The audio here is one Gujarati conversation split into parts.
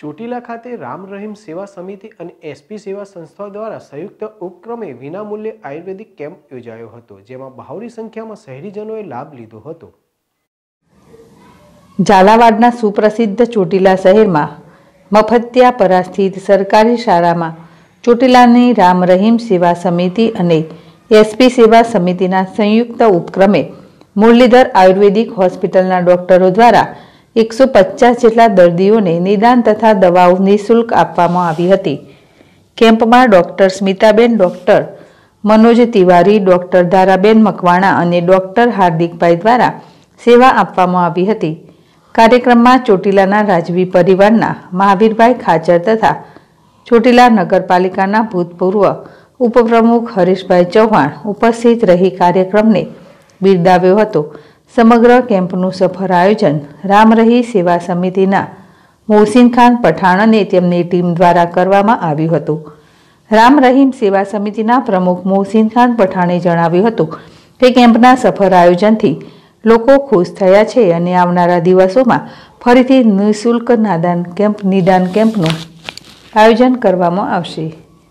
ચોટીલા ખાતે રામ રહીમ સેવા સમિતિ અને એસપી સેવા સંસ્થા દ્વારા સંયુક્ત ઉપક્રમે વિનામૂલ્યે આયુર્વેદિક કેમ્પ યોજાયો હતો, જેમાં બહોળી સંખ્યામાં શહેરીજનોએ લાભ લીધો હતો। ઝાલાવાડના સુપ્રસિદ્ધ ચોટીલા શહેરમાં મફતિયાપરા સ્થિત સરકારી શાળામાં ચોટીલાની રામ રહીમ સેવા સમિતિ અને એસપી સેવા સમિતિના સંયુક્ત ઉપક્રમે મુરલીધર આયુર્વેદિક હોસ્પિટલના ડોક્ટરો દ્વારા 150 જેટલા દર્દીઓને નિદાન તથા દવાઓ નિઃશુલ્ક આપવામાં આવી હતી। કેમ્પમાં ડોક્ટર સ્મિતાબેન, ડોક્ટર મનોજ તિવારી, ડોક્ટર ધારાબેન મકવાણા અને ડોક્ટર હાર્દિકભાઈ દ્વારા સેવા આપવામાં આવી હતી। કાર્યક્રમમાં ચોટીલાના રાજવી પરિવારના મહાવીરભાઈ ખાચર તથા ચોટીલા નગરપાલિકાના ભૂતપૂર્વ ઉપપ્રમુખ હરીશભાઈ ચૌહાણ ઉપસ્થિત રહી કાર્યક્રમને બિરદાવ્યો હતો। સમગ્ર કેમ્પનું સફળ આયોજન રામ રહી સેવા સમિતિના મોહસિન ખાન પઠાણ અને તેમની ટીમ દ્વારા કરવામાં આવ્યું હતું। રામ રહીમ સેવા સમિતિના પ્રમુખ મોહસિન ખાન પઠાણે જણાવ્યું હતું કે કેમ્પના સફળ આયોજનથી લોકો ખુશ થયા છે અને આવનારા દિવસોમાં ફરીથી નિઃશુલ્ક નિદાન કેમ્પનું આયોજન કરવામાં આવશે।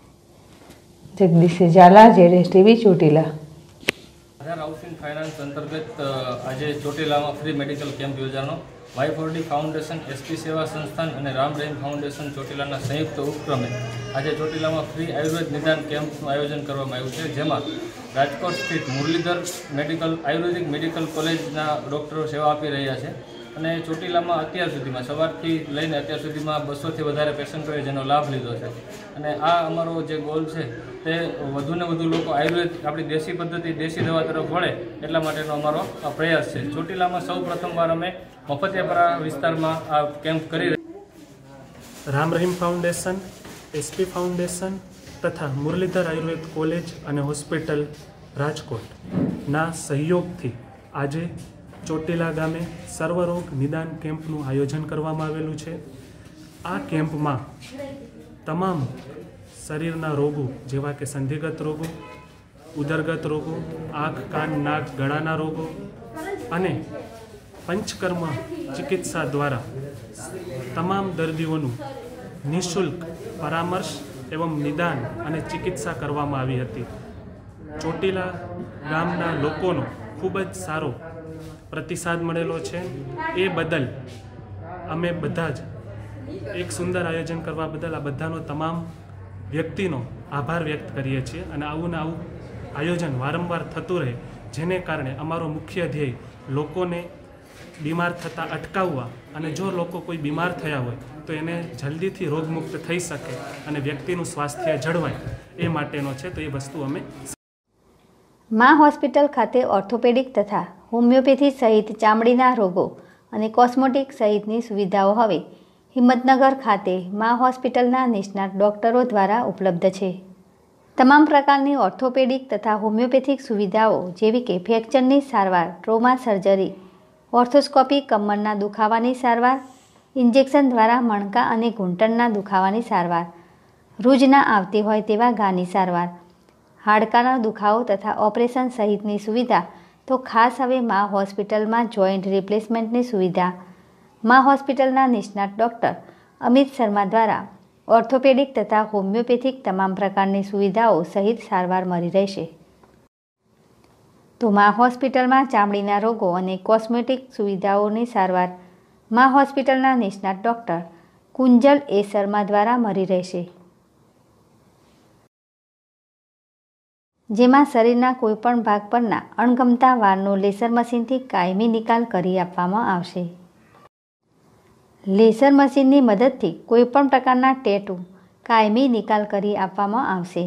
જગદીશ ઝાલા, જેડેશ ટીવી, ચોટીલા। હાઉસિંગ ફાઇનાન્સ અંતર્ગત આજે ચોટીલામાં ફ્રી મેડિકલ કેમ્પ યોજાનો Y4D foundation, SP Seva Sansthan અને રામ રહીમ ફાઉન્ડેશન ચોટીલાના સંયુક્ત ઉપક્રમે આજે ચોટીલામાં ફ્રી આયુર્વેદ નિદાન કેમ્પનું આયોજન કરવામાં આવ્યું છે, જેમાં રાજકોટ સ્થિત મુરલીધર આયુર્વેદિક મેડિકલ કોલેજના ડૉક્ટરો સેવા આપી રહ્યા છે અને ચોટીલામાં અત્યાર સુધીમાં સવારથી લઈને અત્યાર સુધીમાં 200થી વધારે પેશન્ટોએ જેનો લાભ લીધો છે અને આ અમારો જે ગોલ છે તે વધુને વધુ લોકો આયુર્વેદ, આપણી દેશી પદ્ધતિ, દેશી દવા તરફ વળે એટલા માટેનો અમારો પ્રયાસ છે। ચોટીલામાં સૌ પ્રથમવાર અમે મફતિયાપરા વિસ્તારમાં આ કેમ્પ કરી Ram Rahim foundation, SP foundation તથા મુરલીધર આયુર્વેદ કોલેજ અને હોસ્પિટલ રાજકોટના સહયોગથી આજે ચોટીલા ગામે સર્વરોગ નિદાન કેમ્પનું આયોજન કરવામાં આવેલું છે। આ કેમ્પમાં તમામ શરીરના રોગો જેવા કે સંધિગત રોગો, ઉદરગત રોગો, આંખ, કાન, નાક, ગળાના રોગો અને પંચકર્મ ચિકિત્સા દ્વારા તમામ દર્દીઓનું નિઃશુલ્ક પરામર્શ એવં નિદાન અને ચિકિત્સા કરવામાં આવી હતી। ચોટીલા ગામના લોકોનો ખૂબ જ સારો પ્રતિસાદ મળેલો છે। એ બદલ અમે બધા જ એક સુંદર આયોજન કરવા બદલ આ બધાનો તમામ વ્યક્તિનો આભાર વ્યક્ત કરીએ છીએ અને આવું ને આવું આયોજન વારંવાર થતું રહે, જેને કારણે અમારો મુખ્ય ધ્યેય લોકોને બીમાર થતાં અટકાવવા અને જો લોકો કોઈ બીમાર થયા હોય તો એને જલ્દીથી રોગમુક્ત થઈ શકે અને વ્યક્તિનું સ્વાસ્થ્ય જળવાય એ માટેનો છે। તો એ વસ્તુ અમે મા હોસ્પિટલ ખાતે ઓર્થોપેડિક તથા હોમિયોપેથી સહિત ચામડીના રોગો અને કોસ્મેટિક સહિતની સુવિધાઓ હવે હિંમતનગર ખાતે મા હોસ્પિટલના નિષ્ણાત ડોક્ટરો દ્વારા ઉપલબ્ધ છે। તમામ પ્રકારની ઓર્થોપેડિક તથા હોમિયોપેથિક સુવિધાઓ જેવી કે ફ્રેક્ચરની સારવાર, ટ્રોમા સર્જરી, ઓર્થોસ્કોપી, કમરના દુખાવાની સારવાર, ઇન્જેક્શન દ્વારા મણકા અને ઘૂંટણના દુખાવાની સારવાર, રૂજ ના આવતી હોય તેવા ઘાની સારવાર, હાડકાનો દુખાવો તથા ઓપરેશન સહિતની સુવિધા તો ખાસ હવે મા હોસ્પિટલમાં જોઈન્ટ રિપ્લેસમેન્ટની સુવિધા મા હોસ્પિટલના નિષ્ણાત ડૉક્ટર અમિત શર્મા દ્વારા ઓર્થોપેડિક તથા હોમિયોપેથિક તમામ પ્રકારની સુવિધાઓ સહિત સારવાર મળી રહેશે। તો મા હોસ્પિટલમાં ચામડીના રોગો અને કોસ્મેટિક સુવિધાઓની સારવાર મા હોસ્પિટલના નિષ્ણાત ડૉક્ટર કુંજલ એ શર્મા દ્વારા મળી રહેશે, જેમાં શરીરના કોઈપણ ભાગ પરના અણગમતા વાળનો લેસર મશીનથી કાયમી નિકાલ કરી આપવામાં આવશે। લેસર મશીનની મદદથી કોઈપણ પ્રકારના ટેટુ કાયમી નિકાલ કરી આપવામાં આવશે।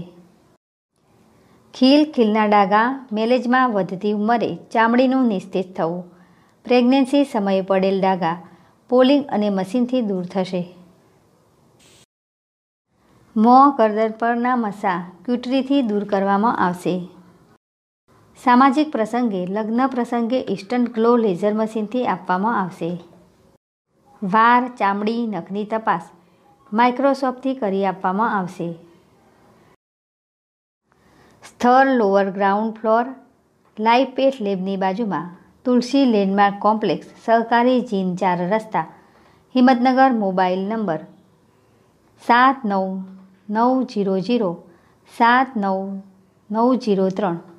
ખીલના ડાઘા, મેલેજમાં વધતી ઉંમરે ચામડીનું નિસ્તેજ થવું, પ્રેગ્નન્સી સમયે પડેલ ડાઘા પોલિંગ અને મશીનથી દૂર થશે। મોં, ગરદન પરના મસા ક્યુટરીથી દૂર કરવામાં આવશે। સામાજિક પ્રસંગે, લગ્ન પ્રસંગે ઇન્સ્ટન્ટ ગ્લો લેઝર મશીનથી આપવામાં આવશે। વાળ, ચામડી, નખની તપાસ માઇક્રોસ્કોપથી કરી આપવામાં આવશે। સ્થળ lower ground floor, live path લેબની બાજુમાં તુલસી લેન્ડમાર્ક કોમ્પ્લેક્સ, સહકારી જીન 4 રસ્તા, હિંમતનગર। Mobile number 7990079903